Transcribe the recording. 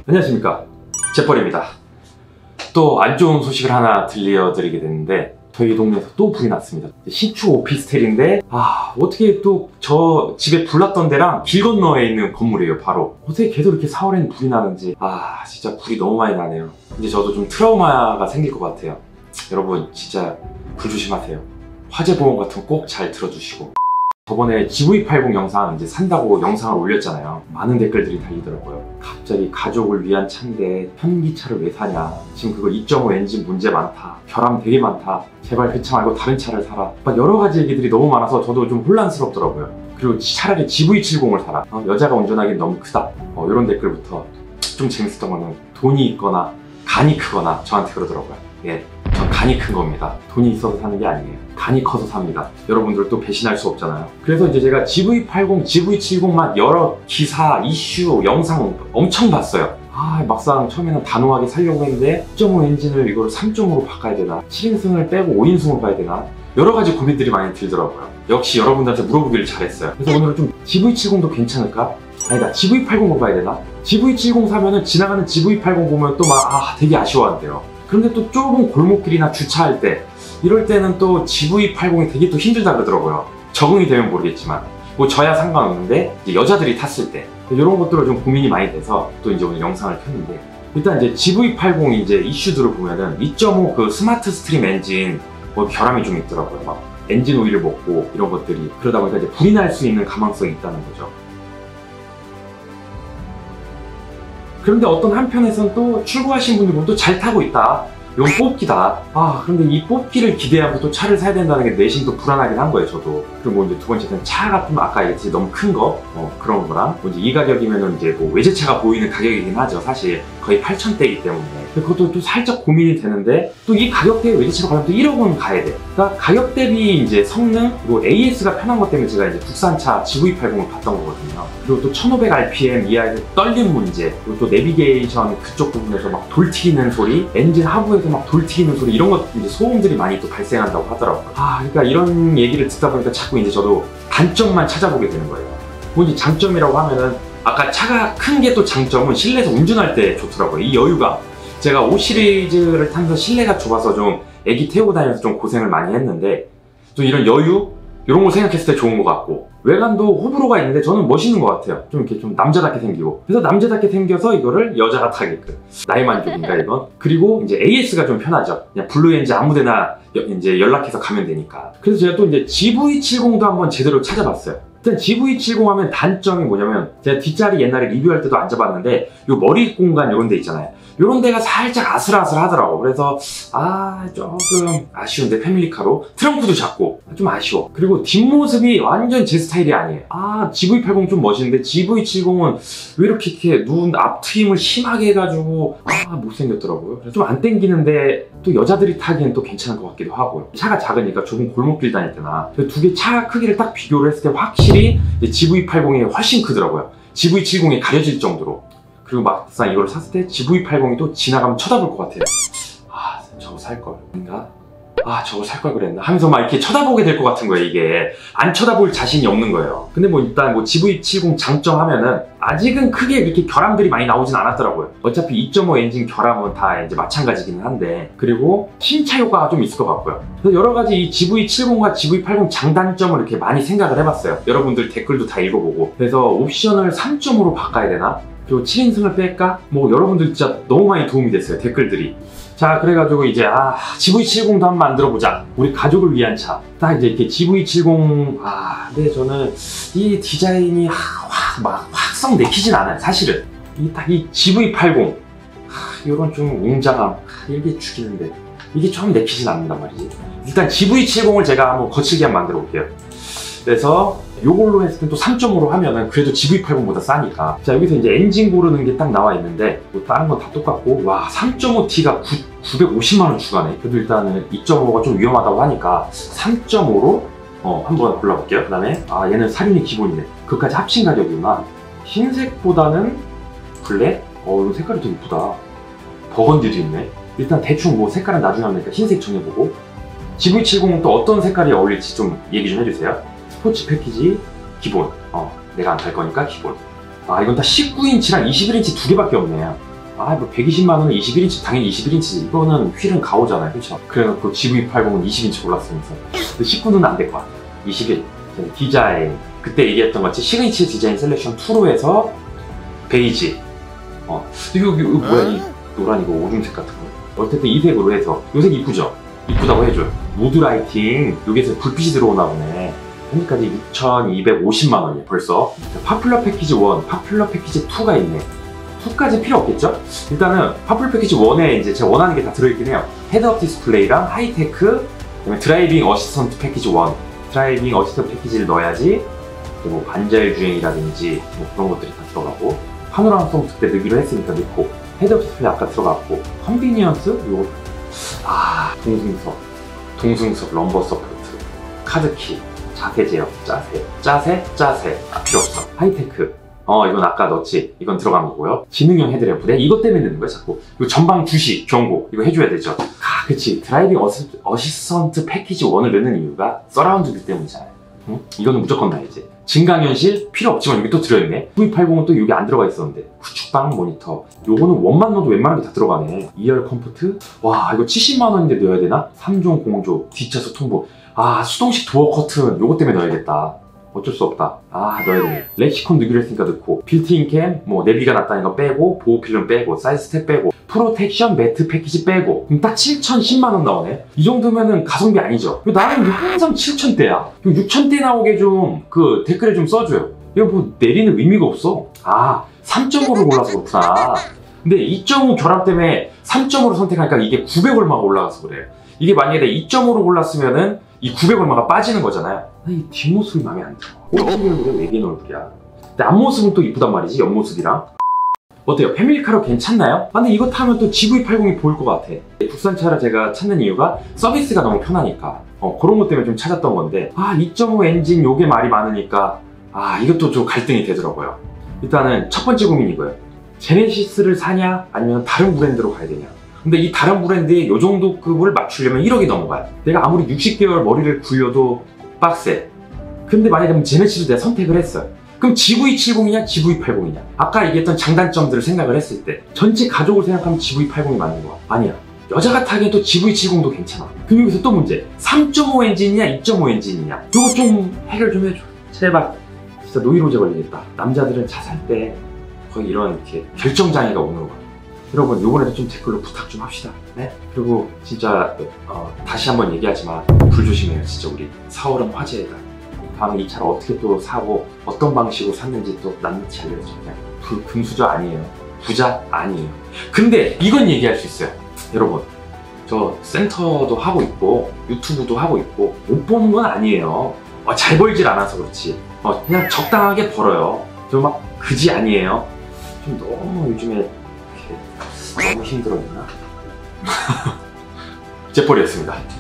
안녕하십니까, 재벌입니다. 또 안 좋은 소식을 하나 들려드리게 됐는데 저희 동네에서 또 불이 났습니다. 신축 오피스텔인데 어떻게 또 저 집에 불 났던 데랑 길 건너에 있는 건물이에요. 바로 어떻게 계속 이렇게 4월에는 불이 나는지 진짜 불이 너무 많이 나네요. 이제 저도 좀 트라우마가 생길 것 같아요. 여러분 진짜 불 조심하세요. 화재 보험 같은 거 꼭 잘 들어주시고. 저번에 GV80 영상 이제 산다고 영상을 올렸잖아요. 많은 댓글들이 달리더라고요. 갑자기 가족을 위한 차인데 현기차를 왜 사냐, 지금 그거 2.5 엔진 문제 많다, 결함 되게 많다, 제발 그 차 말고 다른 차를 사라, 막 여러 가지 얘기들이 너무 많아서 저도 좀 혼란스럽더라고요. 그리고 차라리 GV70을 사라, 여자가 운전하기엔 너무 크다, 이런 댓글부터. 좀 재밌었던 거는 돈이 있거나 간이 크거나 저한테 그러더라고요. 예, 전 간이 큰 겁니다. 돈이 있어서 사는 게 아니에요. 간이 커서 삽니다. 여러분들 또 배신할 수 없잖아요. 그래서 이제 제가 GV80, GV70 막 여러 기사, 이슈, 영상 엄청 봤어요. 막상 처음에는 단호하게 살려고 했는데 2.5 엔진을 이걸 3.5로 바꿔야 되나, 7인승을 빼고 5인승으로 가야 되나, 여러 가지 고민들이 많이 들더라고요. 역시 여러분들한테 물어보기를 잘했어요. 그래서 오늘은 좀 GV70도 괜찮을까? 아니다, GV80으로 가야 되나? GV70 사면은 지나가는 GV80 보면 또 막 되게 아쉬워한대요. 그런데 또 좁은 골목길이나 주차할 때, 이럴 때는 또 GV80이 되게 또 힘들다 그러더라고요. 적응이 되면 모르겠지만 뭐 저야 상관없는데 이제 여자들이 탔을 때 이런 것들로 좀 고민이 많이 돼서 또 이제 오늘 영상을 켰는데, 일단 이제 GV80 이제 이슈들을 보면은 2.5 그 스마트 스트림 엔진 결함이 좀 있더라고요. 막 엔진 오일을 먹고 이런 것들이, 그러다 보니까 이제 불이 날 수 있는 가망성이 있다는 거죠. 그런데 어떤 한편에선 또 출고하신 분들 보면 또 잘 타고 있다, 이건 뽑기다. 그런데 이 뽑기를 기대하고 또 차를 사야 된다는 게 내심 또 불안하긴 한 거예요, 저도. 그리고 뭐 이제 두 번째는 차 같은 거, 아까 얘기했지, 너무 큰 거, 그런 거랑, 뭐 이제 이 가격이면은 이제 뭐 외제차가 보이는 가격이긴 하죠. 사실 거의 8,000대이기 때문에. 그것도 또 살짝 고민이 되는데, 또 이 가격대에 외제차로 가면 또 1억은 가야 돼. 그러니까 가격 대비 이제 성능, 그리고 AS가 편한 것 때문에 제가 이제 국산차 GV80을 봤던 거거든요. 그리고 또 1500rpm 이하의 떨림 문제, 그리고 또 내비게이션 그쪽 부분에서 막 돌 튀기는 소리, 엔진 하부에서 막 돌 튀기는 소리, 이런 것 이제 소음들이 많이 또 발생한다고 하더라고요. 그러니까 이런 얘기를 듣다 보니까 자꾸 이제 저도 단점만 찾아보게 되는 거예요. 뭐 이제 장점이라고 하면은, 아까 차가 큰 게 또 장점은 실내에서 운전할 때 좋더라고요. 이 여유가. 제가 5 시리즈를 타면서 실내가 좁아서 좀 애기 태우고 다니면서 좀 고생을 많이 했는데, 또 이런 여유, 이런 걸 생각했을 때 좋은 것 같고, 외관도 호불호가 있는데 저는 멋있는 것 같아요. 좀 이렇게 좀 남자답게 생기고. 그래서 남자답게 생겨서 이거를 여자가 타게끔. 나의 만족인가 이건? 그리고 이제 AS가 좀 편하죠. 그냥 블루엔진 아무데나 이제 연락해서 가면 되니까. 그래서 제가 또 이제 GV70도 한번 제대로 찾아봤어요. 일단 GV70 하면 단점이 뭐냐면, 제가 뒷자리 옛날에 리뷰할 때도 앉아봤는데 요 머리 공간 요런 데 있잖아요. 요런 데가 살짝 아슬아슬 하더라고. 그래서 조금 아쉬운데, 패밀리카로 트렁크도 작고 좀 아쉬워. 그리고 뒷모습이 완전 제 스타일이 아니에요. GV80 좀 멋있는데 GV70은 왜 이렇게 눈 앞 트임을 심하게 해가지고 못생겼더라고요. 그래서 좀 안 땡기는데, 또 여자들이 타기엔 또 괜찮을 것 같기도 하고요. 차가 작으니까 좁은 골목길 다닐 때나 두 개 차 크기를 딱 비교를 했을 때 확실히 GV80이 훨씬 크더라고요. GV70이 가려질 정도로. 그리고 막상 이걸 샀을 때 GV80이 또 지나가면 쳐다볼 것 같아요. 저거 살걸 인가? 저거 살걸 그랬나? 하면서 막 이렇게 쳐다보게 될 것 같은 거예요. 이게 안 쳐다볼 자신이 없는 거예요. 근데 뭐 일단 뭐 GV70 장점 하면은, 아직은 크게 이렇게 결함들이 많이 나오진 않았더라고요. 어차피 2.5 엔진 결함은 다 이제 마찬가지긴 한데, 그리고 신차 효과가 좀 있을 것 같고요. 그래서 여러 가지 이 GV70과 GV80 장단점을 이렇게 많이 생각을 해봤어요. 여러분들 댓글도 다 읽어보고. 그래서 옵션을 3.5로 바꿔야 되나? 그리고 7인승을 뺄까? 뭐 여러분들 진짜 너무 많이 도움이 됐어요, 댓글들이. 자, 그래가지고 이제 GV70도 한번 만들어보자. 우리 가족을 위한 차. 딱 이제 이렇게 GV70, 근데 저는 이 디자인이 막 확성 내키진 않아요, 사실은. 이 GV80, 이런 좀 웅장함, 이게 죽이는데 이게 좀 내키진 않는단 말이지. 일단 GV70을 제가 한번 거칠게 한번 만들어 볼게요. 그래서 요걸로 했을 때 또 3.5로 하면은 그래도 GV80보다 싸니까. 자, 여기서 이제 엔진 고르는 게 딱 나와 있는데, 뭐 다른 건 다 똑같고, 3.5T가 950만원 추가네. 그래도 일단은 2.5가 좀 위험하다고 하니까 3.5로 한번 골라볼게요. 그 다음에 얘는 사륜이 기본이네. 그것까지 합친 가격이구나. 흰색보다는 블랙? 이거 색깔이 되게 이쁘다. 버건디도 있네. 일단 대충 뭐 색깔은 나중에 하니까 흰색 정해보고, GV70은 또 어떤 색깔이 어울릴지 좀 얘기 좀 해주세요. 스포츠 패키지 기본, 내가 안 탈 거니까 기본. 이건 다 19인치랑 21인치 두 개밖에 없네요. 아, 뭐 120만 원은 21인치, 당연히 21인치지. 이거는 휠은 가오잖아요. 그쵸? 그래갖고 GV80은 20인치 골랐으면서. 근데 19는 안 될 것 같아. 21. 디자인. 그때 얘기했던 것같이 시그니처 디자인 셀렉션 2로 해서 베이지. 이거 뭐야, 이 노란 이거 오줌색 같은 거. 어쨌든 이 색으로 해서. 이 색 이쁘죠? 이쁘다고 해줘요. 무드 라이팅. 여기서 불빛이 들어오나 보네. 현재까지 6,250만 원이에요, 벌써. 파퓰러 패키지 1, 파퓰러 패키지 2가 있네. 2까지 필요 없겠죠? 일단은 파퓰러 패키지 1에 이제 제가 원하는 게 다 들어있긴 해요. 헤드업 디스플레이랑 하이테크, 그다음에 드라이빙 어시스턴트 패키지 1. 드라이빙 어시스턴트 패키지를 넣어야지 뭐 관절 주행이라든지 뭐 그런 것들이 다 들어가고, 파노라마 소프트 때 넣기로 했으니까 넣고, 헤드업 디스플레이 아까 들어갔고, 컨비니언스? 요거 동승석, 럼버 서포트, 카드키, 자세 제어, 짜세 필요 없어. 하이테크, 이건 아까 넣었지. 이건 들어간 거고요. 지능형 헤드램프. 내가 이것 때문에 넣는 거야, 자꾸. 이거 전방 주시, 경고. 이거 해줘야 되죠. 그치. 드라이빙 어시스턴트 패키지 1을 넣는 이유가 서라운드기 때문이잖아요. 응? 이거는 무조건 넣어야지. 증강현실 필요 없지만 여기 또 들어있네. V80은 또 여기 안 들어가 있었는데. 후축방 모니터. 요거는 원만 넣어도 웬만한 게 다 들어가네. 2열 컴포트. 와, 이거 70만 원인데 넣어야 되나? 3종 공조, 뒷차수 통보. 수동식 도어 커튼. 요거 때문에 넣어야겠다. 어쩔 수 없다. 넣어야 되네. 렉시콘 넣기로 했으니까 넣고, 빌트인 캠, 뭐 내비가 났다는 거 빼고, 보호 필름 빼고, 사이드 스텝 빼고, 프로텍션 매트 패키지 빼고. 그럼 딱 7,010만 원 나오네. 이 정도면은 가성비 아니죠? 나는 항상 7,000대야. 6,000대 나오게 좀 댓글에 좀 써줘요. 이거 뭐 내리는 의미가 없어. 3.5를 골라서 그렇구나. 근데 2.5 결함 때문에 3.5를 선택하니까 이게 900 얼마가 올라가서 그래. 이게 만약에 내가 2.5를 골랐으면은 이 900 얼마가 빠지는 거잖아요. 이 뒷모습이 마음에 안 들어. 꼴찌 얼굴에 외계인 얼굴이야. 근데 앞모습은 또 이쁘단 말이지, 옆모습이랑. 어때요? 패밀리카로 괜찮나요? 근데 이거 타면 또 GV80이 보일 것 같아. 국산차를 제가 찾는 이유가 서비스가 너무 편하니까. 그런 것 때문에 좀 찾았던 건데, 2.5 엔진 요게 말이 많으니까 이것도 좀 갈등이 되더라고요. 일단은 첫 번째 고민이 이거예요. 제네시스를 사냐 아니면 다른 브랜드로 가야 되냐. 근데 이 다른 브랜드에 요 정도 급을 맞추려면 1억이 넘어가요. 내가 아무리 60개월 머리를 굴려도 빡세. 근데 만약에 제네시스 내가 선택을 했어요. 그럼 GV70이냐 GV80이냐. 아까 얘기했던 장단점들을 생각을 했을 때 전체 가족을 생각하면 GV80이 맞는 거야. 아니야. 여자가 타기에도 GV70도 괜찮아. 그럼 여기서 또 문제. 3.5 엔진이냐 2.5 엔진이냐. 요거 좀 해결 좀 해줘. 제발. 진짜 노이로제 걸리겠다. 남자들은 차 살 때 거의 이런 이렇게 결정장애가 오는 거야. 여러분, 요번에도 좀 댓글로 부탁 좀 합시다. 네? 그리고 진짜 다시 한번 얘기하지만 불조심해요. 진짜 우리 4월은 화재다. 다음에 이 차를 어떻게 또 사고 어떤 방식으로 샀는지 또 낱낱이 알려줘. 금수저 아니에요. 부자 아니에요. 근데 이건 얘기할 수 있어요. 여러분, 저 센터도 하고 있고 유튜브도 하고 있고 못 버는 건 아니에요. 잘 벌질 않아서 그렇지. 그냥 적당하게 벌어요. 저 막 그지 아니에요. 좀 너무 요즘에 너무 힘들어했나? 재벌이었습니다.